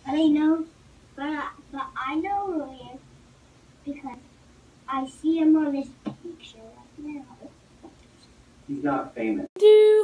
But I know, but I know who he is because I see him on this picture right now. He's not famous.